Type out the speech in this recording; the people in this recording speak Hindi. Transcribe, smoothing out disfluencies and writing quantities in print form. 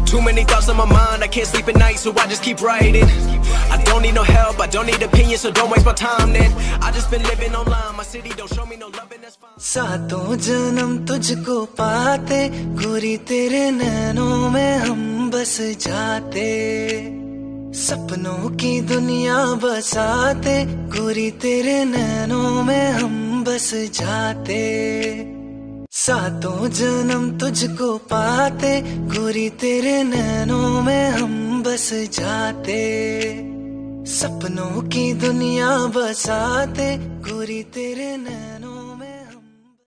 Too many thoughts on my mind, I can't sleep at night, so I just keep writing. I don't need no help, I don't need opinions, so don't waste my time then. I just been living online, my city don't show me no love and that's fine. सातों जन्म तुझको पाते गोरी तेरे नैनों में हम बस जाते, सपनों की दुनिया बसाते गोरी तेरे नैनों में हम बस जाते। सातों जन्म तुझको पाते गोरी तेरे नैनों में हम बस जाते, सपनों की दुनिया बसाते गोरी तेरे नैनों